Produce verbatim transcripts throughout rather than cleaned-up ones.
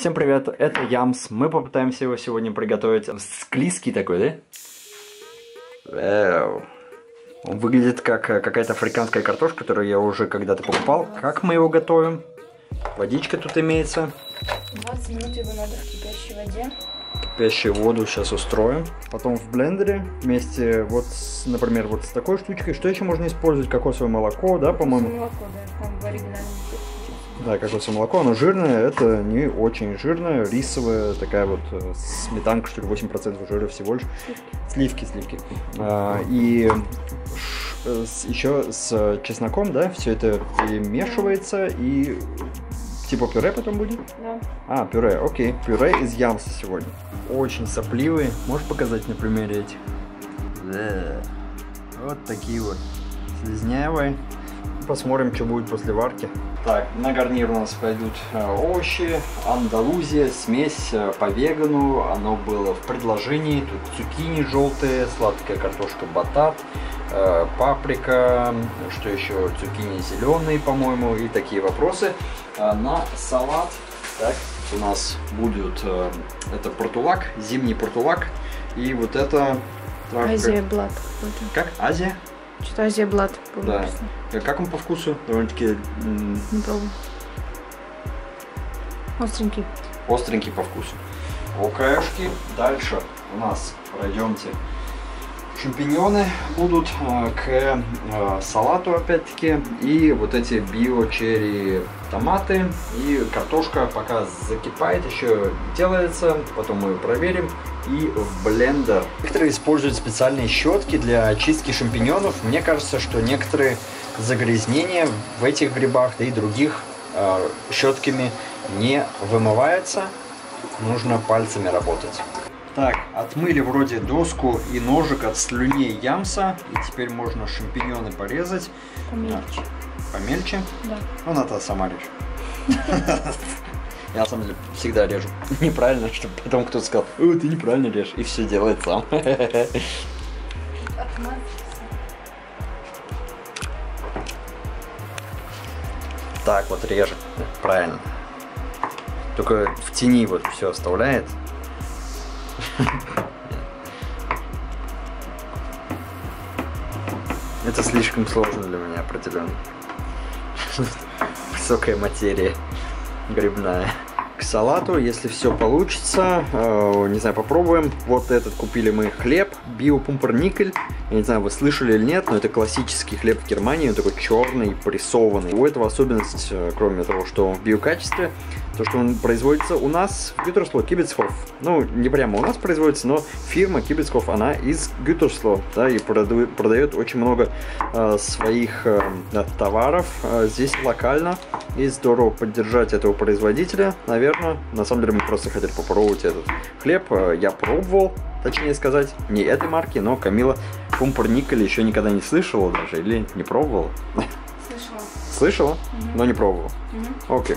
Всем привет, это Ямс. Мы попытаемся его сегодня приготовить. Склизкий такой, да? Эу. Он выглядит как какая-то африканская картошка, которую я уже когда-то покупал. Как мы его готовим? Водичка тут имеется. двадцать минут его надо в кипящей воде. Кипящую воду сейчас устроим. Потом в блендере вместе, вот, с, например, вот с такой штучкой. Что еще можно использовать? Кокосовое молоко, да, по-моему? Молоко, да, там в оригинальном. Да, кокосовое молоко, оно жирное, это не очень жирное, рисовое, такая вот сметанка, что ли, восемь процентов жира всего лишь. Сливки, сливки. А, и с, еще с чесноком, да, все это перемешивается и типа пюре потом будет? Да. А, пюре, окей, пюре из ямса сегодня. Очень сопливые, можешь показать на примере этих? Да. Вот такие вот слизнявые. Посмотрим, что будет после варки. Так, на гарнир у нас пойдут э, овощи, андалузия, смесь э, по вегану, оно было в предложении, тут цукини желтые, сладкая картошка батат, э, паприка, что еще, цукини зеленые, по-моему, и такие вопросы. А на салат, так, у нас будет, э, это портулак, зимний портулак, и вот это... Травка... Азия Блад какой-то. Как? Азия? Что-то Азия Блад. Да. Как он по вкусу? Довольно-таки... Не пробую. Остренький. Остренький по вкусу. Окейшки. Дальше у нас, пройдемте, шампиньоны будут э, к э, салату опять-таки. И вот эти био-черри томаты. И картошка пока закипает, еще делается. Потом мы проверим. И в блендер. Некоторые используют специальные щетки для очистки шампиньонов. Мне кажется, что некоторые загрязнения в этих грибах, да и других, э, щетками не вымывается. Нужно пальцами работать. Так, отмыли вроде доску и ножик от слюней ямса. И теперь можно шампиньоны порезать. Помельче. Помельче? Да. Ну, Ната сама режь. Я на самом деле всегда режу неправильно, чтобы потом кто-то сказал: «О, ты неправильно режешь», и все делает сам. Так вот режет, правильно. Только в тени вот все оставляет. Это слишком сложно для меня определенно. Высокая материя грибная. К салату, если все получится, э, не знаю, попробуем. Вот этот купили мы хлеб, биопумперникель. Я не знаю, вы слышали или нет, но это классический хлеб в Германии, он такой черный, прессованный. У этого особенность, кроме того, что он в биокачестве, то, что он производится у нас в Gütersloh, Кибицхоф. Ну, не прямо у нас производится, но фирма Кибицхоф, она из Gütersloh, да, и продает, продает очень много э, своих э, товаров э, здесь локально. И здорово поддержать этого производителя, наверное. На самом деле мы просто хотели попробовать этот хлеб. Я пробовал, точнее сказать, не этой марки, но Камила Пумперникель еще никогда не слышала даже, или не пробовала? Слышала. Слышала, Угу. но не пробовала. Угу. Окей.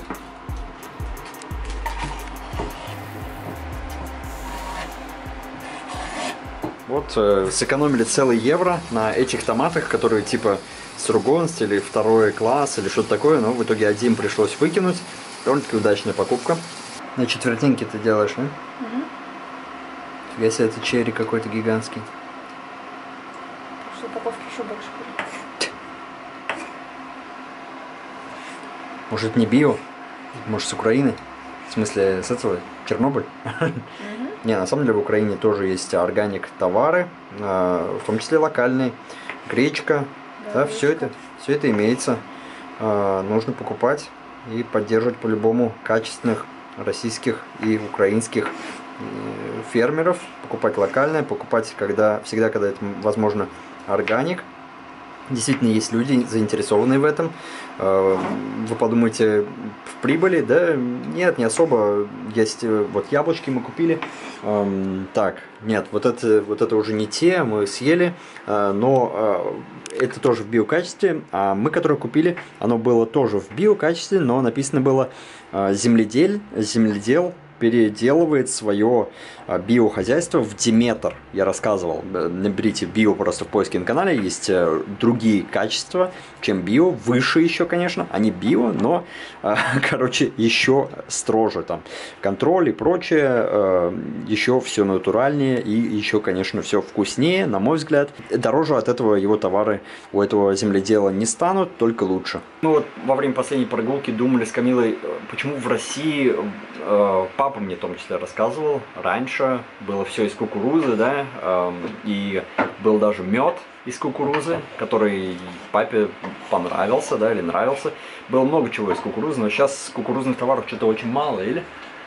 Вот, э, сэкономили целый евро на этих томатах, которые типа Сургонст или второй класс или что-то такое, но в итоге один пришлось выкинуть. Довольно-таки удачная покупка. На четвертинке ты делаешь, да? Угу. Фига себе, это черри какой-то гигантский. Что упаковки еще больше были. Может, это не био? Может, с Украины? В смысле, с этого? Чернобыль? Угу. Не, на самом деле в Украине тоже есть органик товары, в том числе локальные. Гречка. Да, все это, все это имеется, э, нужно покупать и поддерживать по-любому качественных российских и украинских э, фермеров, покупать локальное, покупать когда, всегда, когда это возможно, органик. Действительно, есть люди, заинтересованные в этом. Э, вы подумаете, в прибыли? Да нет, не особо. Есть вот яблочки мы купили. Э, так, нет, вот это, вот это уже не те, мы съели, э, но э, это тоже в биокачестве. А мы, которое купили, оно было тоже в биокачестве, но написано было э, земледель, земледел переделывает свое биохозяйство в Диметр. Я рассказывал, наберите био просто в поиске на канале, есть другие качества, чем био, выше еще, конечно, они био, но, короче, еще строже там контроль и прочее, еще все натуральнее и еще, конечно, все вкуснее, на мой взгляд. Дороже от этого его товары у этого земледела не станут, только лучше. Мы вот во время последней прогулки думали с Камилой, почему в России, папа мне в том числе рассказывал, раньше было все из кукурузы, да, и был даже мед из кукурузы, который папе понравился, да, или нравился. Было много чего из кукурузы, но сейчас кукурузных товаров что-то очень мало, или?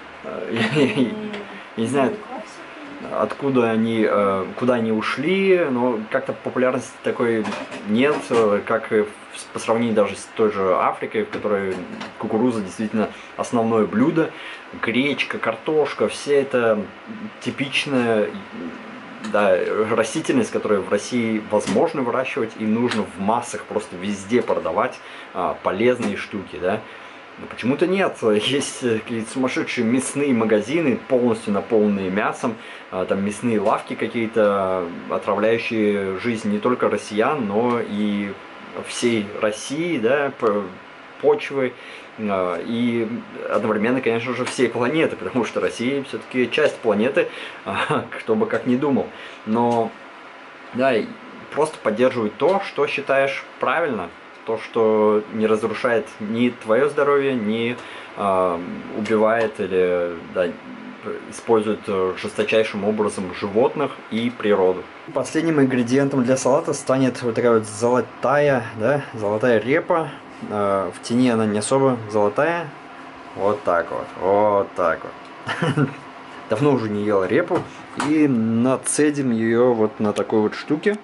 Я не знаю, откуда они, куда они ушли, но как-то популярности такой нет, как по сравнению даже с той же Африкой, в которой кукуруза действительно основное блюдо. Гречка, картошка, все это типичная, да, растительность, которую в России возможно выращивать и нужно в массах просто везде продавать а, полезные штуки, да. Но почему-то нет. Есть какие-то сумасшедшие мясные магазины, полностью наполненные мясом, а, там мясные лавки какие-то, отравляющие жизнь не только россиян, но и всей России, да, почвы. И одновременно, конечно же, всей планеты, потому что Россия все-таки часть планеты, кто бы как ни думал. Но, да, просто поддерживай то, что считаешь правильно, то, что не разрушает ни твое здоровье, ни э, убивает или, да, использует жесточайшим образом животных и природу. Последним ингредиентом для салата станет вот такая вот золотая, да, золотая репа. В тени она не особо золотая. Вот так вот. Вот так вот. Давно уже не ел репу. И нацедим ее вот на такой вот штуке.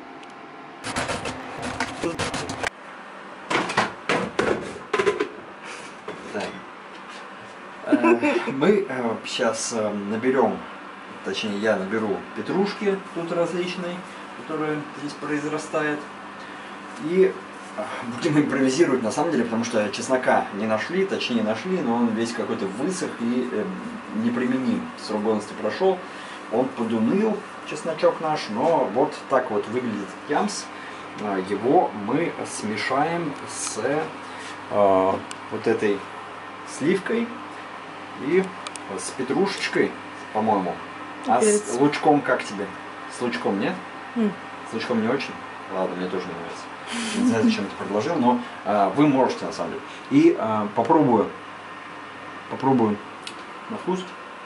Мы сейчас наберем, точнее я наберу петрушки тут различные, которые здесь произрастают. И будем импровизировать на самом деле, потому что чеснока не нашли, точнее нашли, но он весь какой-то высох и э, неприменим. Срок годности прошел, он подуныл, чесночок наш, но вот так вот выглядит ямс. Его мы смешаем с э, вот этой сливкой и с петрушечкой, по-моему. А с лучком как тебе? С лучком нет? Mm. С лучком не очень? Ладно, мне тоже не нравится. Не знаю, зачем это предложил, но а, вы можете на самом деле. И а, попробую, попробую на вкус.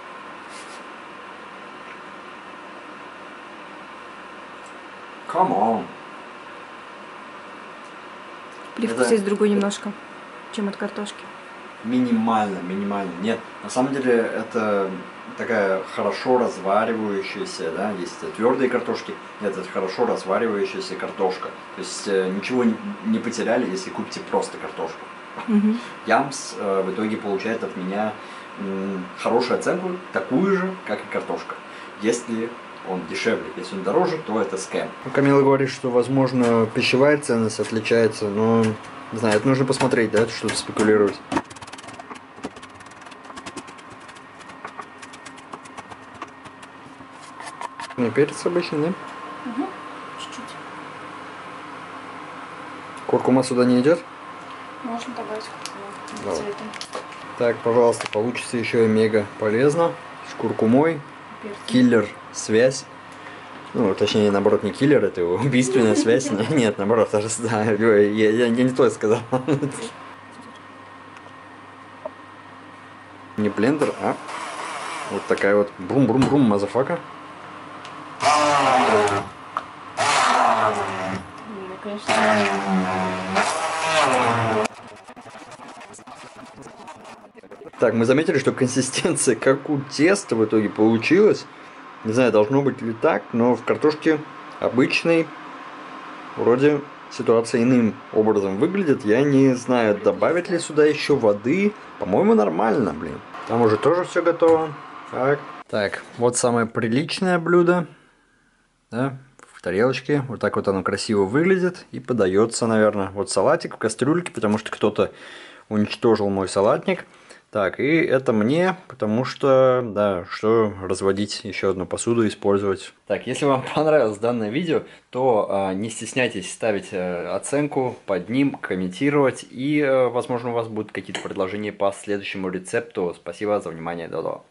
Come on. Привкус Это, есть другой это, немножко, чем от картошки. Минимально, минимально. Нет, на самом деле это такая хорошо разваривающаяся, да, есть твердые картошки, это хорошо разваривающаяся картошка. То есть э, ничего не, не потеряли, если купите просто картошку. Mm-hmm. Ямс э, в итоге получает от меня э, хорошую оценку, такую же, как и картошка. Если он дешевле, если он дороже, то это скэм. Камила говорит, что, возможно, пищевая ценность отличается, но, не знаю, это нужно посмотреть, да, что-то спекулировать. Не перец обычный, да? Угу. Чуть-чуть. Куркума сюда не идет? Можно добавить куркуму цветом. Так, пожалуйста, получится еще и мега полезно. С куркумой. Перцем. Киллер, связь. Ну, точнее, наоборот, не киллер, это убийственная связь. Нет, наоборот, да, я, я не то сказал. Не блендер, а вот такая вот брум-брум-брум мазафака. Так, мы заметили, что консистенция как у теста в итоге получилась. Не знаю, должно быть ли так, но в картошке обычной вроде ситуация иным образом выглядит. Я не знаю, добавить ли сюда еще воды. По-моему, нормально, блин. Там уже тоже все готово. Так, так, вот самое приличное блюдо. Да, в тарелочке. Вот так вот оно красиво выглядит. И подается, наверное, вот салатик в кастрюльке, потому что кто-то уничтожил мой салатник. Так, и это мне, потому что, да, что разводить еще одну посуду, использовать. Так, если вам понравилось данное видео, то э, не стесняйтесь ставить э, оценку под ним, комментировать, и, э, возможно, у вас будут какие-то предложения по следующему рецепту. Спасибо за внимание, до-до.